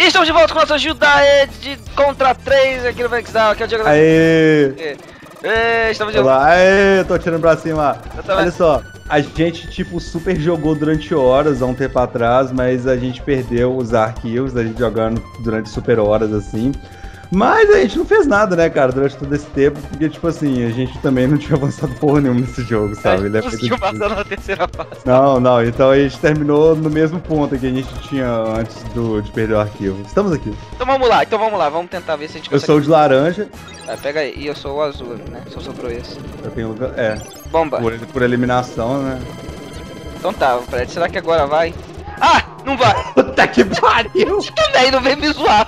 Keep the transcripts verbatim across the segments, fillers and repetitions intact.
Estamos de volta com a nossa ajuda de contra três aqui no Vexal, aqui é o Diego. Aê! Aê, estamos de Olá, volta. aê, eu tô atirando pra cima. também. Olha só, a gente tipo super jogou durante horas há um tempo atrás, mas a gente perdeu os arquivos da gente jogando durante super horas assim. Mas a gente não fez nada, né, cara, durante todo esse tempo, porque, tipo assim, a gente também não tinha avançado porra nenhuma nesse jogo, sabe? Ele é não conseguiu passar na terceira fase. Não, não, então a gente terminou no mesmo ponto que a gente tinha antes do, de perder o arquivo. Estamos aqui. Então vamos lá, então vamos lá, vamos tentar ver se a gente Eu consegue. sou o de laranja. Vai, pega aí, e eu sou o azul, né? Só sobrou esse. Eu tenho lugar. É. Bomba. Por, por eliminação, né? Então tá, Fred, será que agora vai? Ah, não vai! Puta que pariu! Você também não vem me zoar!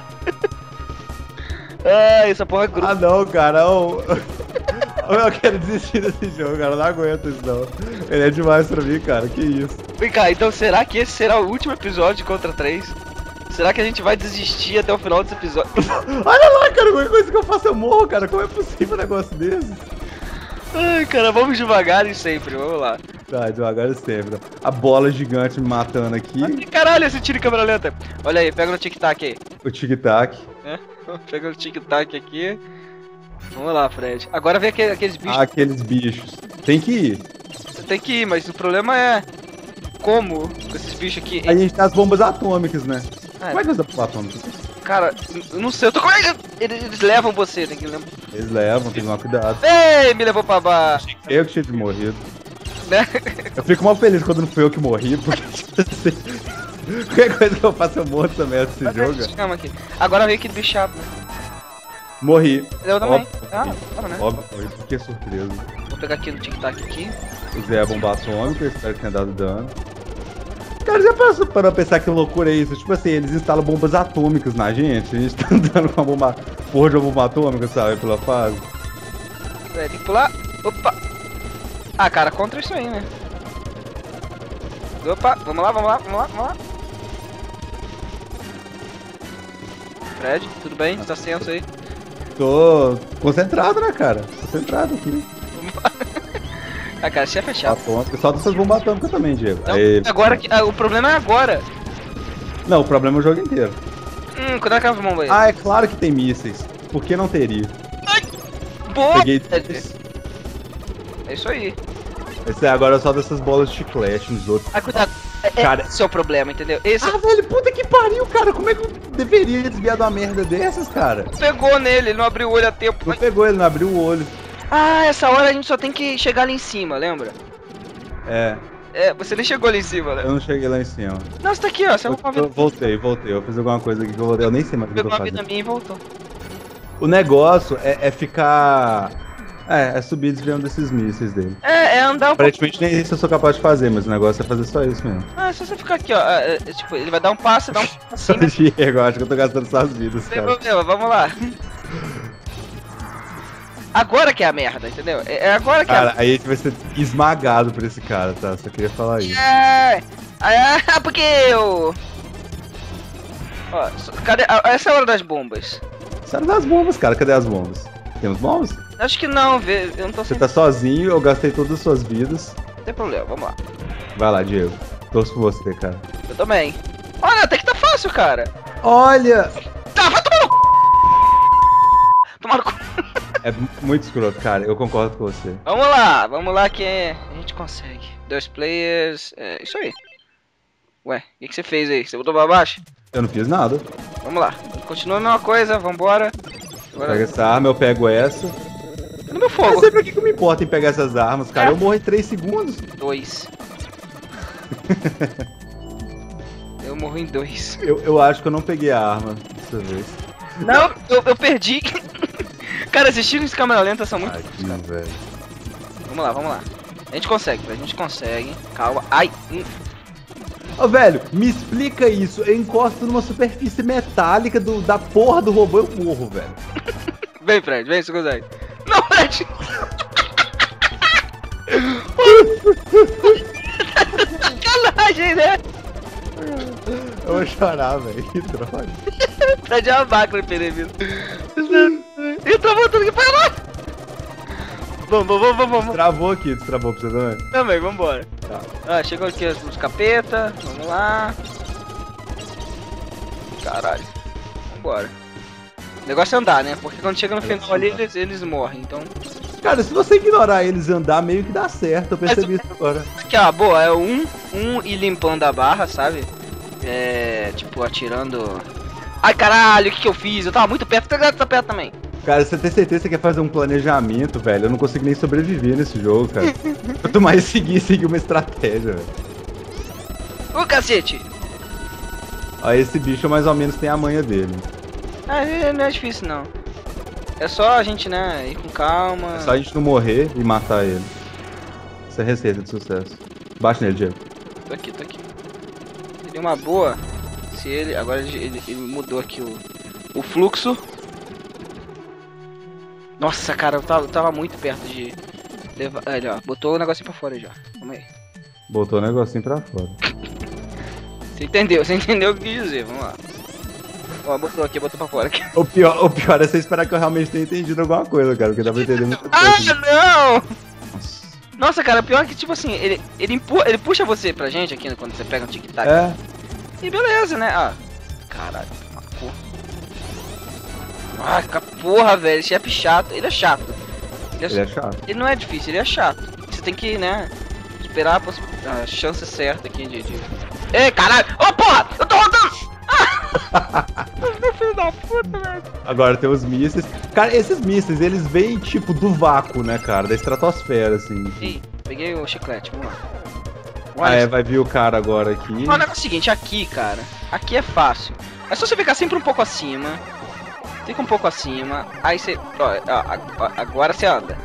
Ai, essa porra é gruda. Ah não, cara, ô. Eu quero desistir desse jogo, cara. Eu não aguento isso não. Ele é demais pra mim, cara. Que isso. Vem cá, então será que esse será o último episódio de Contra três? Será que a gente vai desistir até o final desse episódio? Olha lá, cara, qualquer coisa que eu faço eu morro, cara. Como é possível um negócio desse? Ai, cara, vamos devagar e sempre, vamos lá. Tá, devagar e sempre. A bola gigante me matando aqui. Ai, caralho, esse tiro em câmera lenta. Olha aí, pega no tic-tac aí. O tic-tac. É, pega no tic-tac aqui. Vamos lá, Fred. Agora vem aquele, aqueles bichos. Ah, aqueles bichos. Tem que ir. Você tem que ir, mas o problema é... Como com esses bichos aqui... A gente tem as bombas atômicas, né? Ah, Como é que usa bomba atômica? cara, eu não sei, eu tô com... Eles, eles levam você, tem que lembrar. Eles levam, tem que tomar cuidado. Ei, me levou pra baixo. Eu que tinha de morrido. Né? Eu fico mal feliz quando não fui eu que morri, porque tipo assim, qualquer coisa que eu faço eu morro também nesse jogo. Calma aqui. Agora veio aquele bicho chato, né? Morri. Eu também. Óbvio, Ah, claro, né? óbvio, foi, que surpresa. Vou pegar aqui no tic-tac aqui. Usei a bomba atômica, espero que tenha dado dano. Cara, já passou para pensar que loucura é isso? Tipo assim, eles instalam bombas atômicas na gente, a gente tá andando com uma bomba, porra de uma bomba atômica, sabe, pela fase. É, tem que pular. Opa! Ah, cara, contra isso aí, né? Opa, vamos lá, vamos lá, vamos lá, vamos lá. Fred, tudo bem? Você tá tenso aí? Tô concentrado, né, cara? Concentrado aqui. Ah, cara, chefe é chato. Atômica, só dessas bombas atômicas também, Diego. Então, Aí... agora que. Ah, o problema é agora. Não, o problema é o jogo inteiro. Hum, cuidado com as bombas aí. Ah, é claro que tem mísseis. Por que não teria? Boa! Peguei. É isso aí. Esse é agora só dessas bolas de chiclete nos outros. Ah, cuidado. É, Cara- esse é o problema, entendeu? Esse Ah, velho, puta que pariu, cara. Como é que eu deveria desviar de uma merda dessas, cara? pegou nele, ele não abriu o olho a tempo. Não pegou ele, não abriu o olho. Ah, essa hora a gente só tem que chegar ali em cima, lembra? É, É, você nem chegou ali em cima, né? eu não cheguei lá em cima. Não, você tá aqui, ó. Você Eu, arrumou uma eu vida. voltei, voltei. Eu fiz alguma coisa aqui que eu voltei. Eu nem sei mais o que eu Pegou tô uma vida fazendo. minha e voltou. O negócio é, é ficar. É, é subir desviando desses mísseis dele. É, é andar um pouco. Aparentemente nem isso eu sou capaz de fazer, mas o negócio é fazer só isso mesmo. Ah, é só você ficar aqui, ó. É, é, tipo, ele vai dar um passo, dá um passo assim, né? Diego, acho que eu tô gastando suas vidas, Não tem cara. problema, vamos lá. Agora que é a merda, entendeu? É, é agora que é a Cara, aí a gente vai ser esmagado por esse cara, tá? Só queria falar isso. É, é, porque eu... Ó, só- cadê? Ah, essa é a hora das bombas. Sério das bombas, cara. Cadê as bombas? Temos bombas? Acho que não, vê, eu não tô Você sem... tá sozinho, eu gastei todas as suas vidas. Não tem problema, vamos lá. Vai lá, Diego. Torço por você, cara. Eu também. Olha, até que tá fácil, cara. Olha! Tá, vai tomar no c... Tomar no c... É muito escroto, cara. Eu concordo com você. Vamos lá, vamos lá que a gente consegue. Dois players, é isso aí. Ué, o que, que você fez aí? Você botou pra baixo? Eu não fiz nada. Vamos lá. Continua a mesma coisa, vambora. Pega Agora, essa arma, eu pego essa. no meu Eu não fogo. sei pra que, que eu me importo em pegar essas armas, cara. É. Eu morro em três segundos. Dois. Eu morro em dois. Eu, eu acho que eu não peguei a arma dessa vez. Não, eu, eu perdi. Cara, esses tiros de câmera lenta são muito... Ai, que velho. Vamos lá, vamos lá. A gente consegue, a gente consegue. Calma. Ai, hum. Ô, velho, me explica isso. Eu encosto numa superfície metálica do, da porra do robô, eu morro, velho. Vem, Fred, vem, você consegue. Não, Fred! Sacanagem, né? Eu vou chorar, velho. Que droga. Fred é uma máquina de perder. Ele travou tudo aqui, para lá! Vamos, vamos, vamos, vamos. Travou aqui, destravou pra você também? Também, vambora. Tá. Ah, chegou aqui os capeta. Vamos lá. Caralho. vambora. O negócio é andar, né? Porque quando chega no É, final sim, ali, tá. eles, eles morrem, então... Cara, se você ignorar eles e andar, meio que dá certo. Eu percebi isso agora. Aqui, ó, boa, é um, um ir limpando a barra, sabe? É, tipo, atirando... Ai, caralho, o que que eu fiz? Eu tava muito perto, tá tá perto também. Cara, você tem certeza que você quer fazer um planejamento, velho? Eu não consigo nem sobreviver nesse jogo, cara. Quanto mais seguir, seguir uma estratégia, velho. Ô, cacete! Aí esse bicho mais ou menos tem a manha dele. Ah, é- não é difícil, não. É só a gente, né, ir com calma. É só a gente não morrer e matar ele. Essa é a receita de sucesso. Baixa nele, Diego. Tô aqui, tô aqui. Seria uma boa se ele... Agora ele, ele- ele mudou aqui o, o fluxo. Nossa, cara, eu tava, eu tava muito perto de levar... Ah, ele, ó, botou o negocinho pra fora já. Vamos aí. Botou o negocinho pra fora. Você entendeu, você entendeu o que eu quis dizer, vamos lá. Ó, botou aqui, botou pra fora aqui. O pior, o pior é você esperar que eu realmente tenha entendido alguma coisa, cara, porque dá pra entender muita Ah, coisa. não! Nossa. Nossa, cara, pior que, tipo assim, ele, ele, empurra, ele puxa você pra gente aqui né, quando você pega um tic-tac. É, E beleza, né? Ah, caralho, uma porra. Ah, que porra, velho, esse chefe chato. Ele é chato. Ele, é- ele é chato. ele não é difícil, ele é chato. Você tem que, né, esperar a, poss- a chance certa aqui de... de... Ei, caralho! Ô, porra! Eu tô rodando! Ah! Meu filho da puta, velho. Agora tem os mísseis. Cara, esses mísseis, eles vêm tipo do vácuo, né, cara? Da estratosfera, assim. Ih, peguei o chiclete, vamos lá. Ah, é, vai vir o cara agora aqui. O negócio é o seguinte, aqui, cara, aqui é fácil. É só você ficar sempre um pouco acima. Fica um pouco acima. Aí você. Ó, ó, ó, agora você anda.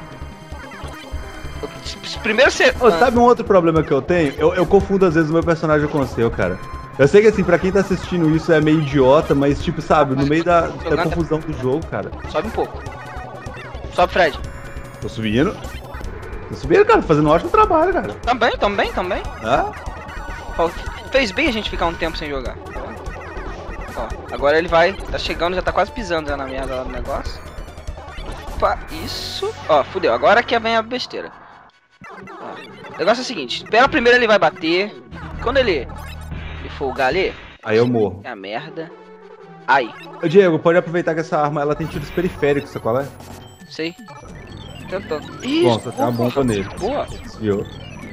Primeiro você. Ô, sabe um outro problema que eu tenho? Eu, eu confundo às vezes o meu personagem com o seu, cara. Eu sei que assim, pra quem tá assistindo isso é meio idiota, mas tipo, sabe, no meio da, da confusão do jogo, cara. Sobe um pouco. Sobe, Fred. Tô subindo. Tô subindo, cara, fazendo um ótimo trabalho, cara. Também, também, também. Ah? Ó, fez bem a gente ficar um tempo sem jogar. Ó, agora ele vai. Tá chegando, já tá quase pisando já na merda lá do negócio. Opa, isso. Ó, fudeu. Agora que vem a besteira. Ó, o negócio é o seguinte: pela primeira ele vai bater. Quando ele. Ele folgar ali. Aí eu morro. É a merda. Aí, Ô, Diego, pode aproveitar que essa arma ela tem tiros periféricos, sabe qual é? sei. Tentou. Bom, só tem uma bomba nele. Boa. Desviou.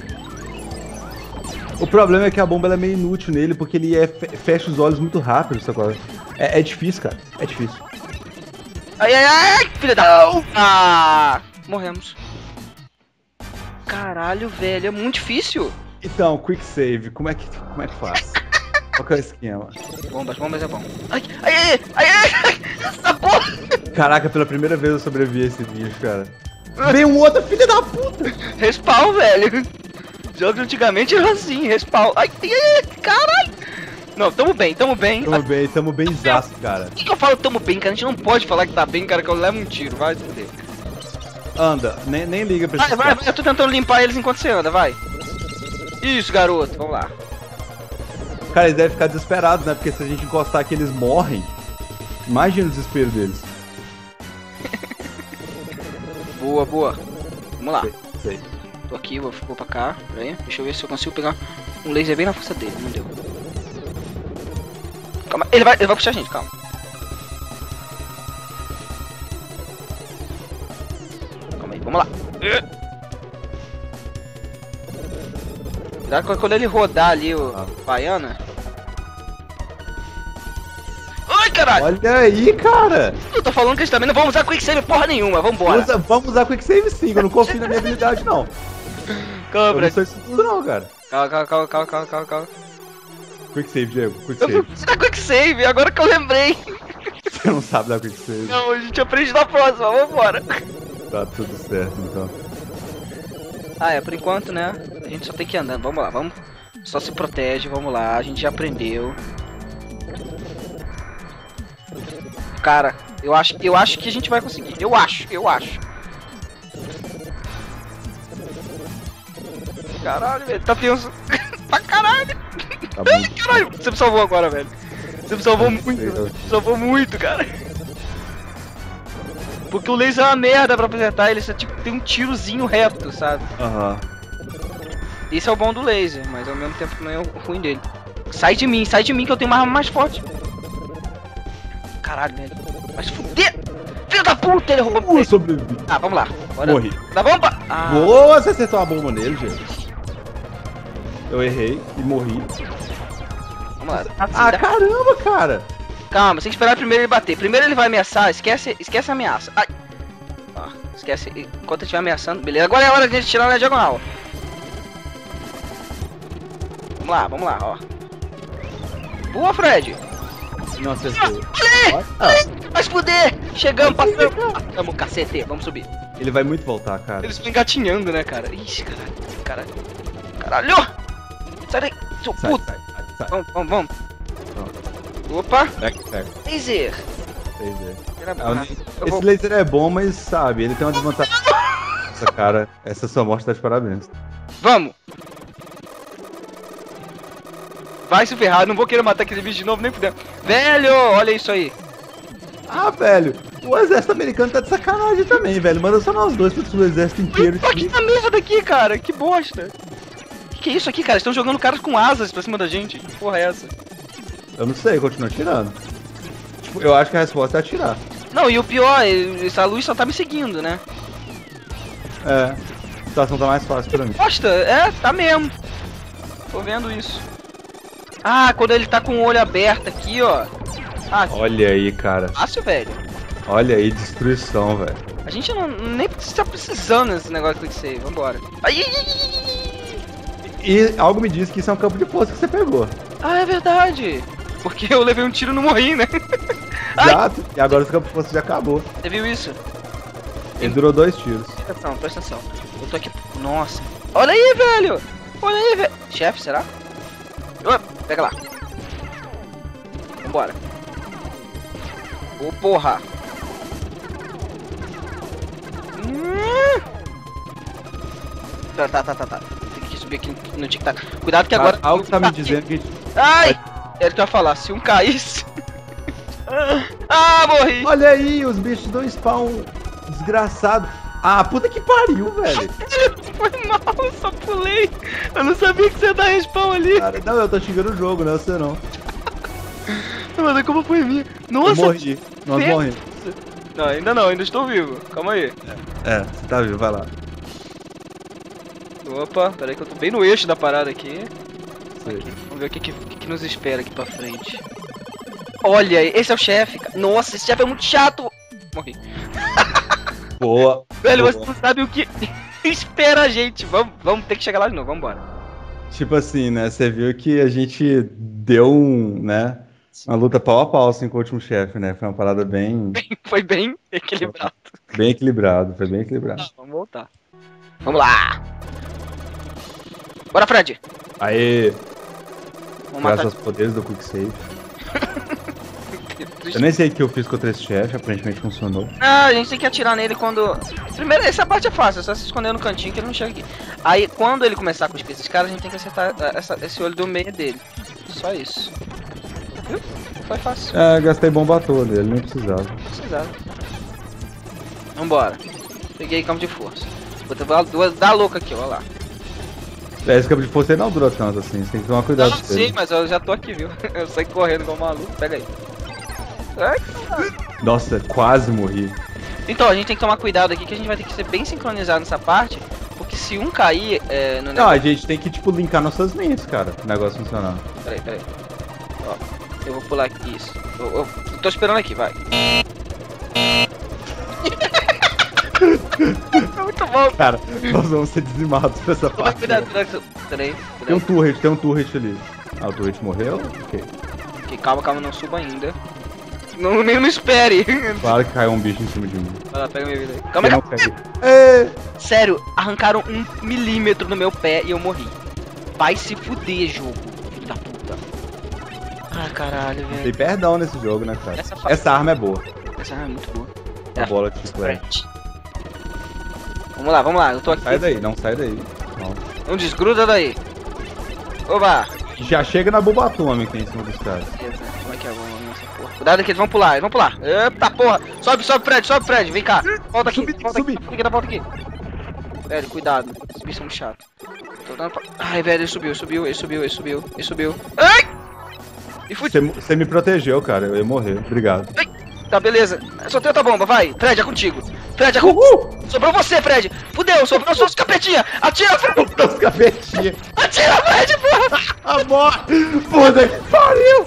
O problema é que a bomba ela é meio inútil nele, porque ele é, fe- fecha os olhos muito rápido, sabe qual é? É, é difícil, cara. É difícil. Ai, ai, ai, filha da. Ah! Morremos. Caralho, velho, é muito difícil. Então, quick save, como é que, como é que faz? Qual que é o esquema? Bombas, bombas é bom. Ai, ai, ai, ai, ai, ai, essa porra! Caraca, pela primeira vez eu sobrevivi a esse bicho, cara. Vem um outro filho da puta! Respawn, velho. Jogos antigamente era assim, respawn. Ai, ai, ai, caralho! Não, tamo bem, tamo bem. Tamo bem, tamo bem zaço, cara. Por que, que eu falo tamo bem, cara? A gente não pode falar que tá bem, cara, que eu levo um tiro. Vai, se fuder. Anda, nem, nem liga pra Vai, esses vai, caras. vai, eu tô tentando limpar eles enquanto você anda, vai. Isso, garoto, vamos lá. Cara, eles devem ficar desesperados, né? Porque se a gente encostar aqui, eles morrem. Imagina o desespero deles. Boa, boa. Vamos lá. Sei, sei. Tô aqui, vou, vou pra cá. Pera aí, deixa eu ver se eu consigo pegar um laser bem na força dele. Não deu. Calma, ele vai, ele vai puxar a gente, calma. Calma aí, vamos lá. Cuidado quando ele rodar ali o Ah. Baiana. Ai, caralho! Olha aí, cara! Eu tô falando que eles também não vão usar Quicksave porra nenhuma, vambora. Usa, vamos usar quick save sim, eu não confio na minha habilidade, não. Calma, Eu não Fred. sou isso tudo, não, cara. Calma, calma, calma, calma, calma, calma, calma. Quick save, Diego, quick Eu save. preciso da Quicksave, agora que eu lembrei. Você não sabe dar quick save. Não, a gente aprende na próxima, vambora. Tá tudo certo, então. Ah, é, por enquanto, né? A gente só tem que ir andando. Vamos lá, vamos. Só se protege, vamos lá. A gente já aprendeu. Cara, eu acho, eu acho que a gente vai conseguir. Eu acho, eu acho. Caralho, velho, tá tenso. Pra caralho. Tá bom. Ai, caralho, você me salvou agora, velho. Você me salvou muito, sei, eu- velho. Me salvou muito, cara. Porque o laser é uma merda pra apresentar, ele só tipo, tem um tirozinho reto, sabe? Aham. Esse é o bom do laser, mas ao mesmo tempo não é o ruim dele. Sai de mim, sai de mim que eu tenho uma arma mais forte. caralho, velho. Vai se fuder! Filho da puta, ele roubou. Eu sobrevivi. Ah, vamos lá. Bora. Morri. Dá bomba! Ah. Boa, você acertou a bomba nele, gente. Eu errei e morri. Vamos lá. Ah, caramba, cara. Calma, você tem que esperar primeiro ele bater. Primeiro ele vai ameaçar, esquece, esquece a ameaça. Ai. Ah, esquece, enquanto ele estiver ameaçando, beleza. Agora é a hora de a gente tirar na diagonal. Vamos lá, vamos lá, ó. Boa, Fred. Não acertou. Vai se fuder! Chegamos, passamos. Passamos, cacete. Vamos subir. Ele vai muito voltar, cara. Eles ficam engatinhando, né, cara? Ixi, caralho. Caralho. Caralho! Sai daí, seu Sai, puto. sai, sai, sai. Vamos, vamos, vamos. Opa! Pega, pega. Laser! Laser. Era bom. Ah, Eu Esse vou- laser é bom, mas sabe, ele tem uma desvantagem. Essa cara, essa sua morte tá de parabéns. Vamos! Vai se ferrar, não vou querer matar aquele bicho de novo, nem fudendo. Velho, olha isso aí. Ah, velho, o exército americano tá de sacanagem também, velho. Manda só nós dois pro exército inteiro. Olha que essa merda daqui, cara, que bosta. Que que é isso aqui, cara? Estão jogando caras com asas pra cima da gente. Que porra é essa? Eu não sei, continua atirando. Tipo, eu acho que a resposta é atirar. Não, e o pior, ele- essa luz só tá me seguindo, né? É, a situação tá mais fácil pra mim. Bosta, é, tá mesmo. Tô vendo isso. Ah, quando ele tá com o olho aberto aqui, ó. Ah, Olha aí, cara. fácil, velho. Olha aí, destruição, velho. A gente não nem tá precisando desse negócio que ser. Vambora. Ai, ai, ai, ai. E algo me diz que isso é um campo de força que você pegou. Ah, é verdade. Porque eu levei um tiro e não morri, né? Ai. Exato. E agora esse campo de força já acabou. Você viu isso? Ele durou dois tiros. Presta atenção, presta atenção. Eu tô aqui. Nossa. Olha aí, velho. Olha aí, velho. Chefe, será? Ô, pega lá. Vambora. Ô, porra. Hum. Tá, tá, tá, tá, tá. Tem que subir aqui no tic-tac. Cuidado que agora... Algo tá me dizendo que a gente... Ai! Era o que eu ia falar. Se um caísse... Ah, morri! Olha aí, os bichos dão spawn desgraçado. Ah, puta que pariu, velho. Foi mal, eu só pulei. Eu não sabia que você ia dar respawn ali. Cara, não, eu tô xingando o jogo, não é você não. Mas a culpa foi minha. Eu Nossa! morri. Nós Velho. morremos. Não, ainda não, ainda estou vivo. Calma aí. É, você tá vivo, vai lá. Opa, peraí que eu tô bem no eixo da parada aqui. Sei. Vamos ver o que, que, o que que nos espera aqui pra frente. Olha, esse é o chefe. cara. Nossa, esse chefe é muito chato. Morri. Boa. Velho, boa. você não sabe o que espera a gente. Vamos, vamos ter que chegar lá de novo, vamos embora. Tipo assim, né? Você viu que a gente deu um, né? Uma luta pau a pau assim com o último chefe, né? Foi uma parada bem, Foi bem equilibrado. bem equilibrado, foi bem equilibrado. Vamos voltar. Vamos lá. Bora, Fred. Aê, Vamos graças matar. aos poderes do Quick Save. Eu nem sei o que eu fiz contra esse chefe, aparentemente funcionou. Ah, a gente tem que atirar nele quando... Primeiro, essa parte é fácil, é só se esconder no cantinho que ele não chega aqui. Aí, quando ele começar a cuspir esses caras, a gente tem que acertar essa- esse olho do meio dele. Só isso. Viu? Foi fácil. É, gastei bomba toda, ele nem precisava. Não precisava. Vambora. Peguei campo de força. Vou ter duas da louca aqui, ó lá. É, esse campo de força aí não dura tanto assim, você tem que tomar cuidado Não, com sim, ele. mas eu já tô aqui, viu? Eu saí correndo igual maluco. Pega aí. Ai, caralho. Nossa, quase morri. Então, a gente tem que tomar cuidado aqui que a gente vai ter que ser bem sincronizado nessa parte. Porque se um cair é, no Não, a gente tem que, tipo, linkar nossas mentes, cara, o negócio funcionar. Peraí, peraí. Ó, eu vou pular aqui, isso. Eu, eu, eu tô esperando aqui, vai. É muito bom. Cara, nós vamos ser dizimados por essa Toma parte. cuidado, cuidado. Peraí, Tem um peraí. turret, tem um turret ali. Ah, o turret morreu? Ok. Ok, calma, calma, não suba ainda. Não, nem não espere. Claro que caiu um bicho em cima de mim. Vai lá, pega minha vida aí. Calma Eu aí. não peguei. Ê! Sério, arrancaram um milímetro no meu pé e eu morri. Vai se fuder, jogo. Filho da puta. Ah, caralho, Tem velho. perdão nesse jogo, né, cara? Essa Essa, fa- arma é boa. Essa arma é muito boa. A bola de chiclete. Vamos lá, vamos lá. Eu tô aqui. Sai daí, não sai daí. Não. Não desgruda daí. Oba. Já chega na bomba atômica em cima dos caras. Beleza, como é que é? Vamos nessa porra. Cuidado que eles vão pular, eles vão pular. Eita porra! Sobe, sobe, Fred, sobe, Fred, vem cá. Volta aqui, Subi, volta subi. aqui, volta aqui, volta aqui. Velho, cuidado. Esses bichos são muito chatos. Tô dando pra... Ai, velho, ele subiu, ele subiu, ele subiu, ele subiu, ele subiu. Ai! E fui. Você, você me protegeu, cara. Eu ia morrer. Obrigado. Ai! Tá, beleza. Soltei outra bomba, vai. Fred, é contigo. Fred, é com... Uhul! Sobrou você, Fred. Fudeu, sobrou só os capetinha. Atira, Fred. Os capetinhos. Atira, Fred, porra. Amor! Puta que pariu!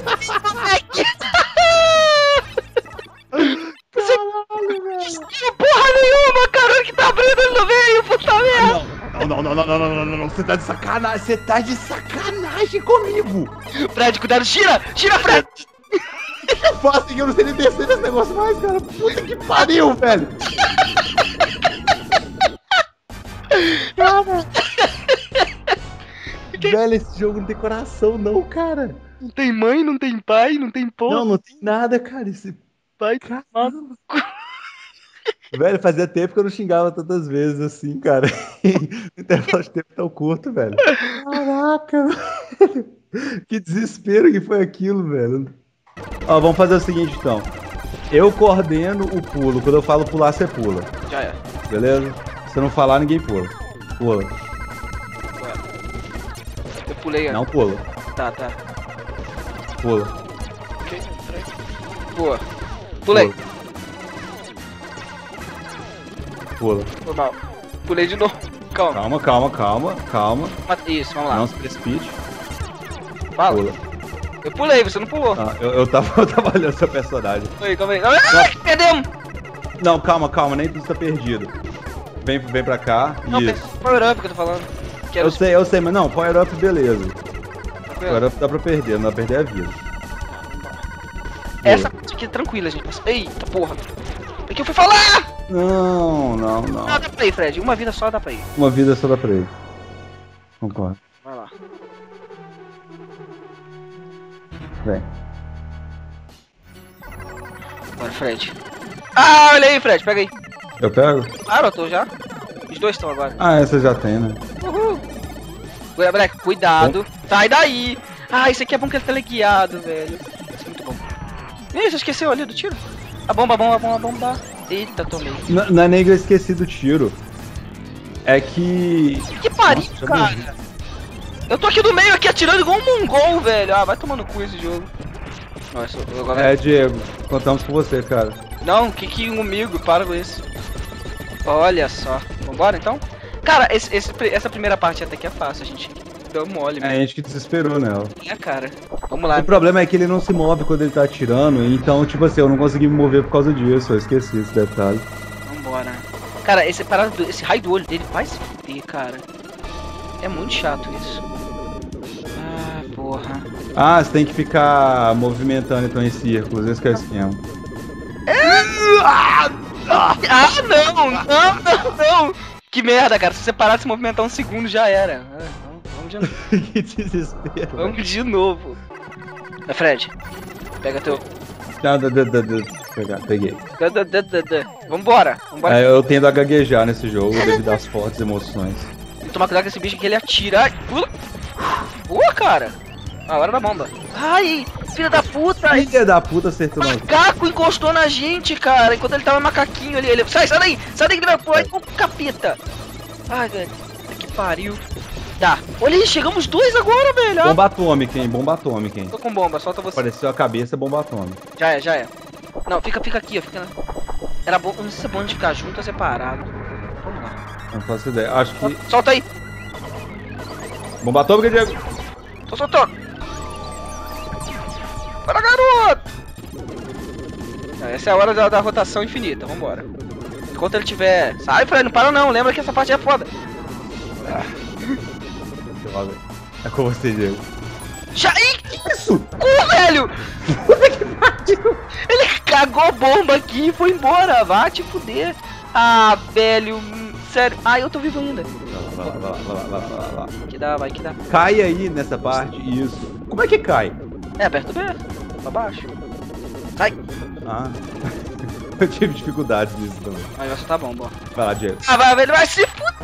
Você... Não, porra nenhuma, cara. Que tá abrindo, ele não veio, puta merda. Não, não, não, não, não, não, não, não, não. Você tá de sacanagem. Você tá de sacanagem comigo. Fred, cuidado. Tira, tira, Fred. Eu faço que eu não sei nem descer nesse negócio mais, cara. Puta que pariu, velho. Cara. Velho, esse jogo não tem coração, não, cara. Não tem mãe, não tem pai, não tem porra. Não, não tem nada, cara. Esse pai, caramba. Velho, fazia tempo que eu não xingava tantas vezes assim, cara. O intervalo de tempo tão curto, velho. Caraca, velho. Que desespero que foi aquilo, velho. Ó, vamos fazer o seguinte, então. Eu coordeno o pulo. Quando eu falo pular, você pula. Já é. Beleza? Se eu não falar, ninguém pula. Pula. Eu pulei, ó. Não pula. Tá, tá. Pula. Ok, peraí. Boa. Pulei. Pula. Normal. Pulei de novo. Calma. Calma, calma, calma, calma. Isso, vamos lá. Não se precipite. Fala. Pula. Eu pulei, você não pulou. Ah, eu, eu, tava, eu tava olhando seu personagem. Calma aí, calma aí. Ah, perdemos! Não, calma, calma, nem tudo tá perdido. Vem, vem pra cá. Não, Isso. Power Up que eu tô falando. Que Eu os... sei, eu sei, mas não, Power Up, beleza. Tá Power Up dá pra perder, não dá pra perder a vida. Essa parte aqui é tranquila, gente. Eita porra. É que eu fui falar! Não, não, não. Não, dá pra ir, Fred. Uma vida só dá pra ir. Uma vida só dá pra ir. Concordo. Vai lá. Vem. Bora, Fred. Ah, olha aí, Fred. Pega aí. Eu pego? Ah, eu tô já. Os dois estão agora. Ah, essa já tem, né? Uhul. Ué, moleque, cuidado. Sai daí. Ah, isso aqui é bom que ele tá teleguiado, velho. Isso é muito bom. Ih, você esqueceu ali do tiro? A bomba, a bomba, a bomba, a bomba. Eita, tomei. N não é nem que eu esqueci do tiro. É que... Que pariu, Nossa, cara. Eu tô aqui no meio, aqui atirando igual um mongol, velho. Ah, vai tomar no cu esse jogo. Nossa, eu agora... É, Diego, contamos com você, cara. Não, que que comigo, para com isso. Olha só. Vambora, então? Cara, esse, esse, essa primeira parte até que é fácil, a gente deu mole, É a gente que desesperou nela. É, cara. Vamos lá. O problema é que ele não se move quando ele tá atirando, então, tipo assim, eu não consegui me mover por causa disso, eu esqueci esse detalhe. Vambora. Cara, esse, parado, esse raio do olho dele vai se fuder, cara. É muito chato isso. Ah, porra. Ah, você tem que ficar movimentando então em círculos, esse que é o esquema. Ah, não! Não, não, não! Que merda, cara. Se você parar de se movimentar um segundo, já era. Ah, vamos de novo. Que desespero. Vamos de novo. É, Fred. Pega teu... Não, da, da, da, da. Pegar, peguei. Da, da, da, da, da. Vambora. Vambora. É, eu tendo a gaguejar nesse jogo devido às fortes emoções. Tomar cuidado com esse bicho que ele atira. Ai, pula. Boa, cara. A hora da bomba. Ai, filha da puta. Filha da puta acertou não. Macaco encostou na gente, cara. Enquanto ele tava macaquinho ali. Ele... Sai, sai daí. Sai daí que ele vai pôr. Ô, capeta. Ai, velho. Que pariu. Tá. Olha aí, chegamos dois agora, velho. Ó. Bomba atômica, hein? Bomba atômica, hein? Tô com bomba, solta você. Apareceu a cabeça, bomba atômica. Já é, já é. Não, fica, fica aqui, ó. Fica na... Era bom. Não sei se é bom de ficar junto ou separado. Vamos lá. Não faço ideia. Acho que. Solta aí. Bomba atômica, Diego. Tô soltando. Bora, garoto! Ah, essa é a hora da, da rotação infinita, vambora. Enquanto ele tiver... Sai, Fred, não para não, lembra que essa parte é foda. Ah. É com você, Diego. Já... Ih, que isso? Cu, velho! Ele cagou bomba aqui e foi embora, vá te fuder. Ah, velho, sério. Ah, eu tô vivo ainda. Vai lá, vai lá, vai lá, vai lá, vai lá. Que dá, vai que dá. Cai aí nessa parte, isso. Como é que cai? É, aperta o B, pra baixo. Sai. Ah, eu tive dificuldades nisso também. Aí vai soltar bomba, ó. Vai lá, Diego. Ah, vai, velho, vai se fuder.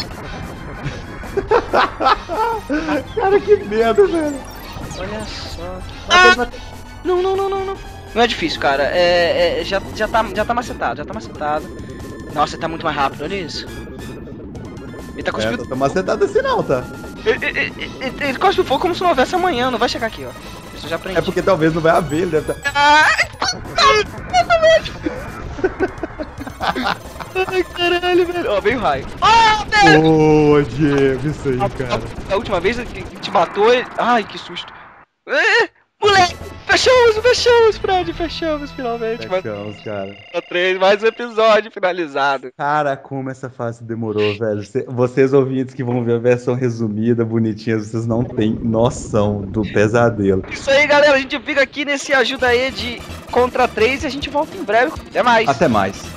Cara, que merda, velho. Olha só. Ah! Não, não, não, não, não. Não é difícil, cara. É, é, já, já, tá, já tá macetado, já tá macetado. Nossa, ele tá muito mais rápido, olha isso. Ele tá É, cuspindo. não tá macetado assim não, tá? Ele, ele, ele, ele cospe fogo como se não houvesse amanhã, não vai chegar aqui, ó. Isso eu já aprendi. É porque talvez não vai haver, ele deve estar... Ah, Ai, caralho, velho. Ó, veio o raio. Ah, velho! Ô, Diego, isso aí, cara. A, a última vez que te matou, ele... Ai, que susto. É, moleque, fechamos, fechamos, Fred, fechamos finalmente. Fechamos, cara. Três, mais um episódio finalizado. Cara, como essa fase demorou, velho. Cê- Vocês ouvintes que vão ver a versão resumida, bonitinha, vocês não têm noção do pesadelo. Isso aí, galera, a gente fica aqui nesse ajuda aí de contra três e a gente volta em breve. Até mais. Até mais.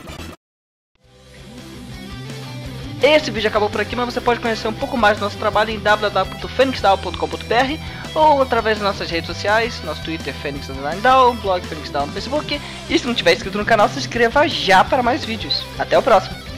Esse vídeo acabou por aqui, mas você pode conhecer um pouco mais do nosso trabalho em w w w ponto fênix down ponto com ponto b r ou através das nossas redes sociais, nosso Twitter Fênix Down, blog Fênix Down no Facebook. E se não tiver inscrito no canal, se inscreva já para mais vídeos. Até o próximo!